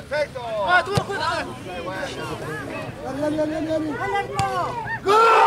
Perfecto. ¡Ah, tú vas a jugar! Qué bueno. Dale, dale, dale, dale. ¡Palermo! ¡Gol!